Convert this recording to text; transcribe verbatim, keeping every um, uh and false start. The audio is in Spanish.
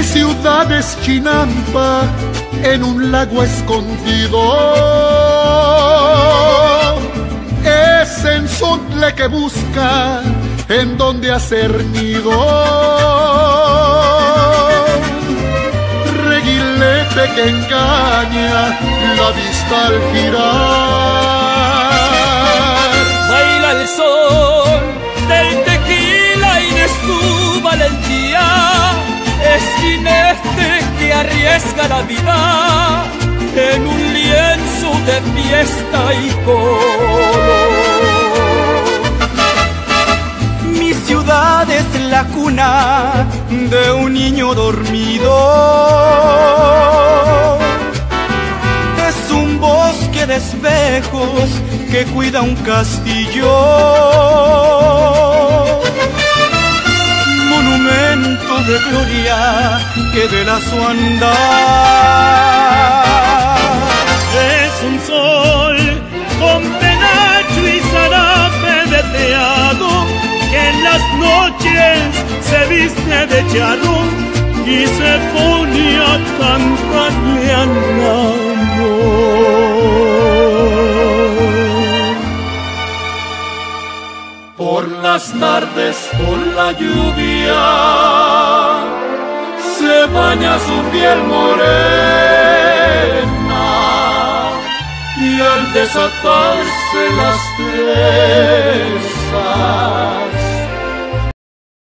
ciudad es Chinampa, en un lago escondido. Es en Sontle que busca en donde hacer nido. Reguilete que engaña la vista al girar. Baila el sol del tequila y de su valentía. Es jinete que arriesga la vida en un lienzo de fiesta y color. Mi ciudad es la cuna de un niño dormido. Es un bosque de espejos que cuida un castillo. Monumento de gloria que vela su andar. Es un sol con penacho y zarape veteado que en las noches se viste de charro y se pone a cantarle al amor. Por las tardes con la lluvia se baña su piel morena y al desatarse las trenzas